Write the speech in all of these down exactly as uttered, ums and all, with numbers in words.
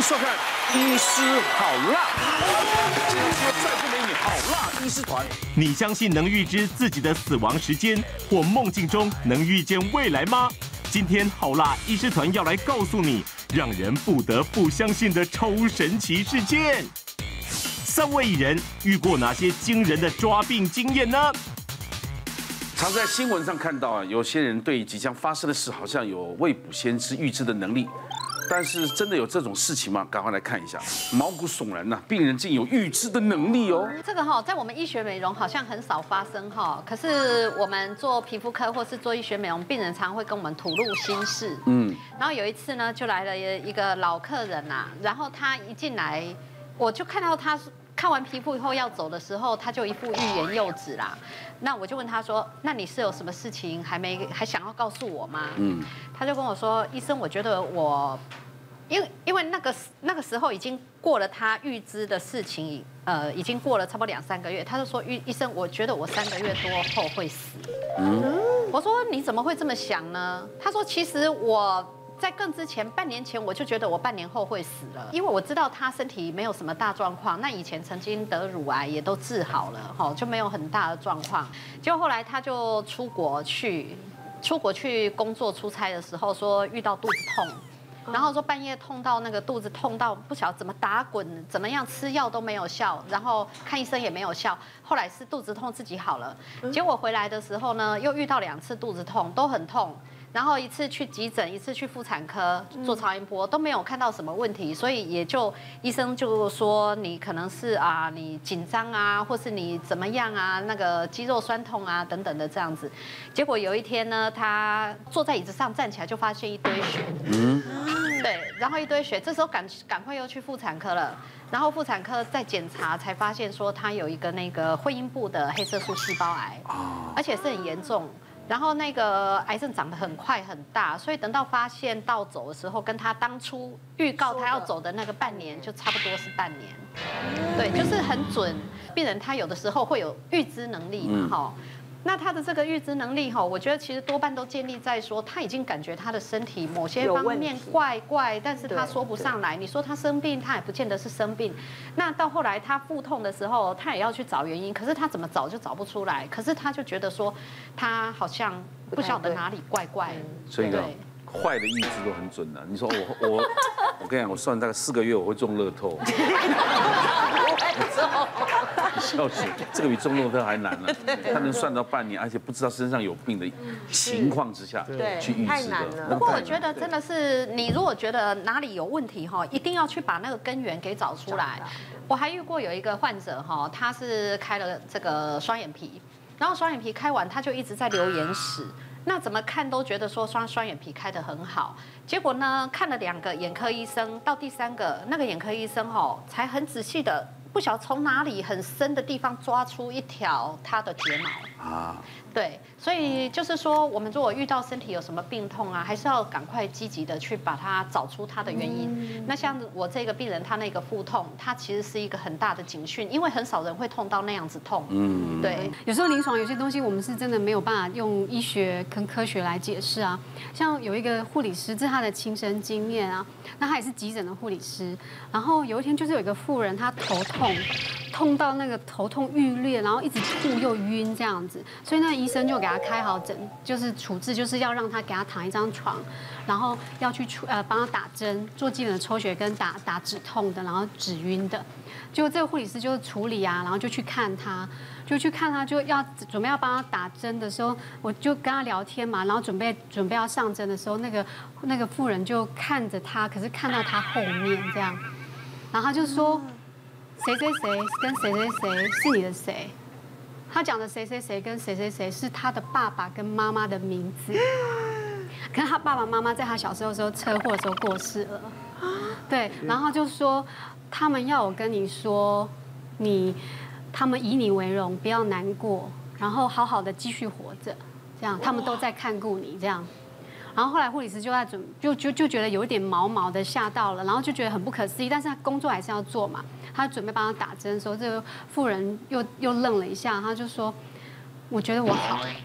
收看《医师好辣》，今天说再不美女好辣医师团。 你相信能预知自己的死亡时间，或梦境中能预见未来吗？今天好辣医师团要来告诉你，让人不得不相信的超神奇事件。三位艺人遇过哪些惊人的抓病经验呢？ 常在新闻上看到啊，有些人对即将发生的事好像有未卜先知、预知的能力，但是真的有这种事情吗？赶快来看一下，毛骨悚然呐、啊！病人竟有预知的能力哦。 这个哈，在我们医学美容好像很少发生哈，可是我们做皮肤科或是做医学美容，病人常会跟我们吐露心事。嗯，然后有一次呢，就来了一个老客人呐，然后他一进来，我就看到他看完皮肤以后要走的时候，他就一副欲言又止啦。那我就问他说：“那你是有什么事情还没还想要告诉我吗？”嗯，他就跟我说：“医生，我觉得我，因为因为那个那个时候已经过了他预知的事情，呃，已经过了差不多两三个月。他就说：医医生，我觉得我三个月多后会死。”嗯，我说：“你怎么会这么想呢？”他说：“其实我。”在更之前，半年前我就觉得我半年后会死了，因为我知道他身体没有什么大状况。那以前曾经得乳癌也都治好了，哈，就没有很大的状况。结果后来他就出国去，出国去工作出差的时候，说遇到肚子痛，然后说半夜痛到那个肚子痛到不晓得怎么打滚，怎么样吃药都没有效，然后看医生也没有效。后来是肚子痛自己好了，结果回来的时候呢，又遇到两次肚子痛，都很痛。然后一次去急诊，一次去妇产科做超音波，都没有看到什么问题，所以也就医生就说你可能是啊你紧张啊，或是你怎么样啊，那个肌肉酸痛啊等等的这样子。结果有一天呢，他坐在椅子上站起来就发现一堆血，嗯，对，然后一堆血，这时候赶赶快又去妇产科了，然后妇产科再检查才发现说他有一个那个会阴部的黑色素细胞癌，而且是很严重。然后那个癌症长得很快很大，所以等到发现到走的时候，跟他当初预告他要走的那个半年就差不多是半年，对，就是很准。病人他有的时候会有预知能力嘛，哈。那他的这个预知能力哈，我觉得其实多半都建立在说他已经感觉他的身体某些方面怪怪，但是他说不上来。你说他生病，他也不见得是生病。那到后来他腹痛的时候，他也要去找原因，可是他怎么找就找不出来。可是他就觉得说他好像不晓得哪里怪怪。 所以呢，坏的预知都很准的。你说我我我跟你讲，我算大概四个月我会中乐透。笑死，这个比中乐透还难了。他能算到半年，而且不知道身上有病的情况之下去预知的。 不过我觉得真的是，你如果觉得哪里有问题哈，一定要去把那个根源给找出来。我还遇过有一个患者哈，他是开了这个双眼皮，然后双眼皮开完他就一直在流眼屎。那怎么看都觉得说双双眼皮开得很好，结果呢看了两个眼科医生，到第三个那个眼科医生哦，才很仔细的不晓得从哪里很深的地方抓出一条他的睫毛啊。对，所以就是说，我们如果遇到身体有什么病痛啊，还是要赶快积极的去把它找出它的原因。嗯、那像我这个病人，他那个腹痛，他其实是一个很大的警讯，因为很少人会痛到那样子痛。嗯，对。 有时候临床有些东西，我们是真的没有办法用医学跟科学来解释啊。像有一个护理师，这是他的亲身经验啊，那他也是急诊的护理师，然后有一天就是有一个妇人，她头痛。痛到那个头痛欲裂，然后一直吐又晕这样子，所以那医生就给他开好诊，就是处置，就是要让他给他躺一张床，然后要去出呃帮他打针，做基本的抽血跟打打止痛的，然后止晕的。就这个护理师就处理啊，然后就去看他，就去看他，就要准备要帮他打针的时候，我就跟他聊天嘛，然后准备准备要上针的时候，那个那个妇人就看着他，可是看到他后面这样，然后他就说。谁谁谁跟谁谁谁是你的谁？他讲的谁谁谁跟谁谁谁是他的爸爸跟妈妈的名字。可是他爸爸妈妈在他小时候的时候车祸的时候过世了。对，然后就说他们要我跟你说，你他们以你为荣，不要难过，然后好好的继续活着，这样他们都在看顾你这样。然后后来护理师就在准就就就觉得有一点毛毛的吓到了，然后就觉得很不可思议，但是他工作还是要做嘛。他准备帮他打针的时候，这个妇人又又愣了一下，他就说：“我觉得我好。”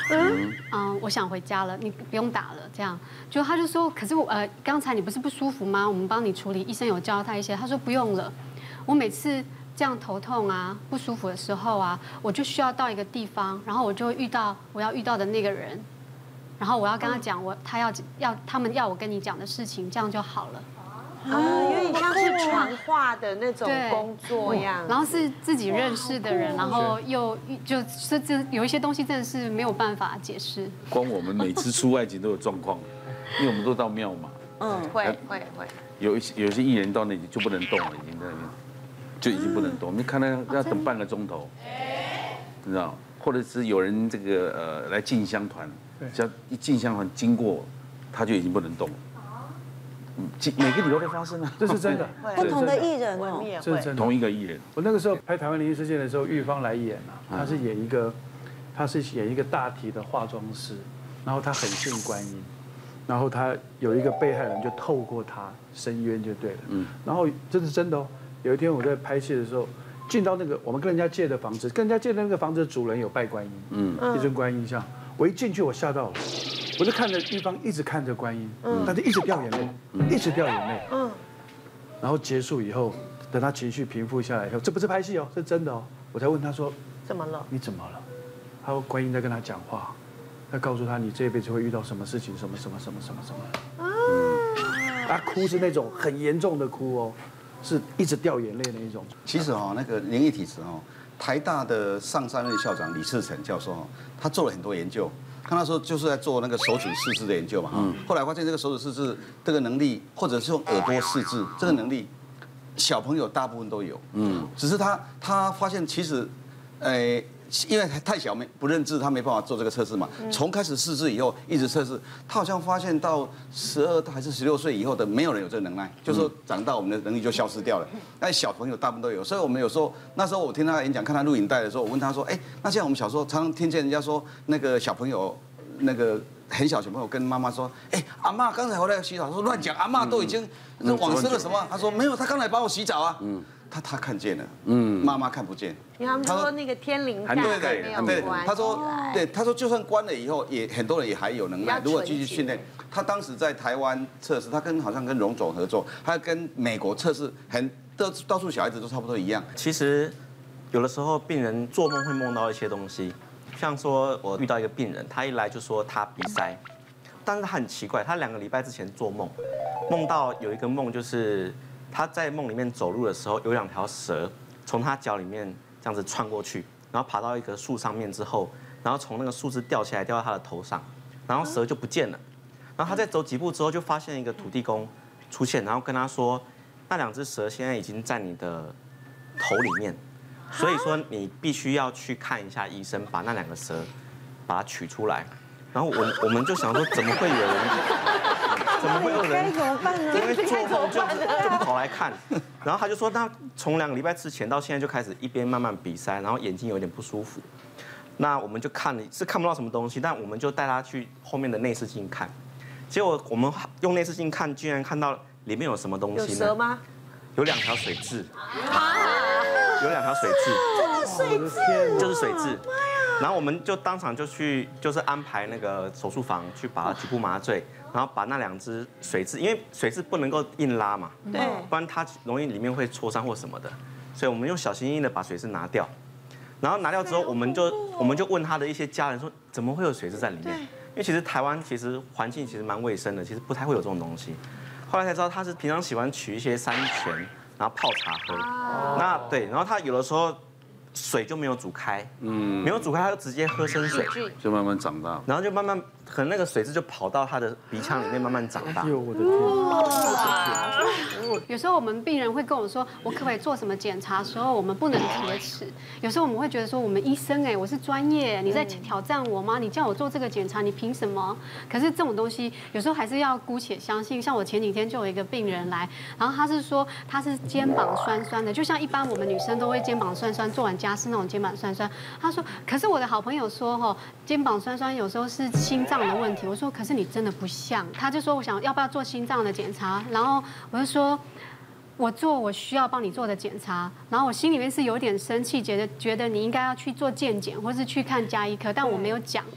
嗯嗯，我想回家了，你不用打了。这样，就他就说，可是我呃，刚才你不是不舒服吗？我们帮你处理，医生有教他一些。他说不用了，我每次这样头痛啊、不舒服的时候啊，我就需要到一个地方，然后我就会遇到我要遇到的那个人，然后我要跟他讲我他要要他们要我跟你讲的事情，这样就好了。 啊，有点像是传话的那种工作样， 然后是自己认识的人，然后又就是这有一些东西真的是没有办法解释。 光我们每次出外景都有状况，因为我们都到庙嘛。 嗯，会会会。 有一些有些艺人到那里就不能动了，已经在那边就已经不能动。我们看他要等半个钟头，你知道？或者是有人这个呃来进香团，只要一进香团经过，他就已经不能动了。每个礼拜都发生啊， 这是真的。 不同的艺人哦， 这是真的。 同一个艺人。 我那个时候拍《台湾灵异事件》的时候，玉芳来演啊，她是演一个，她是演一个大体的化妆师，然后她很信观音，然后她有一个被害人就透过她伸冤就对了。嗯。然后这是真的哦。有一天我在拍戏的时候，进到那个我们跟人家借的房子，跟人家借的那个房子的主人有拜观音，嗯，一尊观音像。我一进去我吓到了。我就看着玉芳一直看着观音，但是一直掉眼泪，一直掉眼泪。嗯，然后结束以后，等他情绪平复下来以后，这不是拍戏哦，是真的哦。我才问他说：“ 怎么了？ 你怎么了？”他说：“观音在跟他讲话，他告诉他你这一辈子会遇到什么事情，什么什么什么什么什么。”嗯，他哭是那种很严重的哭哦，是一直掉眼泪的一种。 其实哦，那个灵异体质哦，台大的上三任校长李世成教授哦，他做了很多研究。他那时候就是在做那个手指试字的研究嘛，哈。后来发现这个手指试字这个能力，或者是用耳朵试字这个能力，小朋友大部分都有。嗯，只是他他发现其实，呃，因为太小没不认字，他没办法做这个测试嘛。从开始试字以后一直测试，他好像发现到十二还是十六岁以后的没有人有这个能耐，就是说长大我们的能力就消失掉了。但小朋友大部分都有，所以我们有时候那时候我听他演讲看他录影带的时候，我问他说，哎，那像我们小时候常常听见人家说那个小朋友。那个很小小朋友跟妈妈说：“哎，阿嬷刚才回来洗澡。”说乱讲，阿嬷都已经往生了什么？他说没有，他刚才帮我洗澡啊。嗯，他他看见了，嗯，妈妈看不见。 因为他们说那个天灵盖对对没有对， 关。 他说对，他说就算关了以后，也很多人也还有能耐，如果继续训练。他当时在台湾测试，他跟好像跟荣总合作，他跟美国测试，很到到处小孩子都差不多一样。 其实有的时候病人做梦会梦到一些东西。像说，我遇到一个病人，他一来就说他鼻塞，但是他很奇怪，他两个礼拜之前做梦，梦到有一个梦，就是他在梦里面走路的时候，有两条蛇从他脚里面这样子穿过去，然后爬到一棵树上面之后，然后从那个树枝掉下来，掉到他的头上，然后蛇就不见了。然后他再走几步之后，就发现一个土地公出现，然后跟他说，那两只蛇现在已经在你的头里面。所以说你必须要去看一下医生，把那两个蛇把它取出来。然后我我们就想说，怎么会有人，怎么会有人， 怎么办呢？ 因为做梦就就不跑来看。然后他就说，他从两个礼拜之前到现在就开始一边慢慢鼻塞，然后眼睛有点不舒服。那我们就看了，是看不到什么东西，但我们就带他去后面的内视镜看。结果我们用内视镜看，居然看到里面有什么东西呢？ 有蛇吗？ 有两条水蛭。有两条水蛭， 真的水蛭， 就是水蛭。然后我们就当场就去，就是安排那个手术房去把它局部麻醉，然后把那两只水蛭，因为水蛭不能够硬拉嘛， 对， 不然它容易里面会挫伤或什么的，所以我们用小心翼翼的把水蛭拿掉。然后拿掉之后，我们就我们就问他的一些家人说，怎么会有水蛭在里面？因为其实台湾其实环境其实蛮卫生的，其实不太会有这种东西。后来才知道他是平常喜欢取一些山泉。然后泡茶喝，那对，然后他有的时候水就没有煮开，嗯，没有煮开，他就直接喝生水， 就慢慢长大， 然后就慢慢，可能那个水蛭就跑到他的鼻腔里面慢慢长大。 哎呦，我的天！ 有时候我们病人会跟我说，我可不可以做什么检查的时候，我们不能铁齿。有时候我们会觉得说，我们医生哎，我是专业，你在挑战我吗？你叫我做这个检查，你凭什么？可是这种东西有时候还是要姑且相信。像我前几天就有一个病人来，然后他是说他是肩膀酸酸的，就像一般我们女生都会肩膀酸酸，做完家事那种肩膀酸酸。他说，可是我的好朋友说哈，肩膀酸酸有时候是心脏的问题。我说，可是你真的不像。他就说我想要不要做心脏的检查，然后我就说。我做我需要帮你做的检查，然后我心里面是有点生气，觉得觉得你应该要去做健检，或是去看家医科，但我没有讲。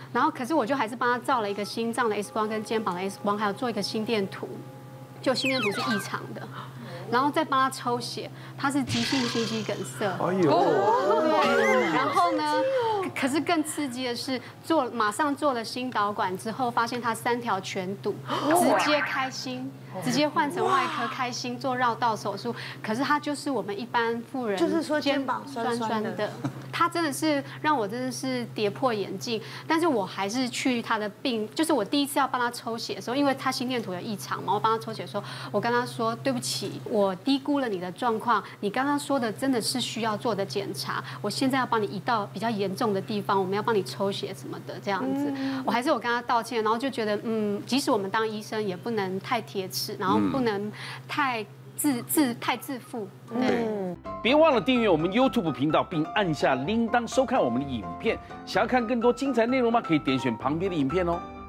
然后可是我就还是帮他照了一个心脏的 X 光跟肩膀的 X 光，还有做一个心电图，就心电图是异常的。然后再帮他抽血，他是急性心肌梗塞。哎呦，对，然后呢？可是更刺激的是，做马上做了心导管之后，发现他三条全堵，直接开心，直接换成外科开心做绕道手术。可是他就是我们一般妇人， 就是说肩膀酸酸的。 他真的是让我真的是跌破眼镜，但是我还是去他的病，就是我第一次要帮他抽血的时候，因为他心电图有异常嘛，我帮他抽血的时候，我跟他说对不起，我低估了你的状况，你刚刚说的真的是需要做的检查，我现在要帮你移到比较严重的地方，我们要帮你抽血什么的这样子，我还是有跟他道歉，然后就觉得嗯，即使我们当医生也不能太铁齿，然后不能太自自太自负，对。 别忘了订阅我们 YouTube 频道，并按下铃铛收看我们的影片。想要看更多精彩内容吗？可以点选旁边的影片哦。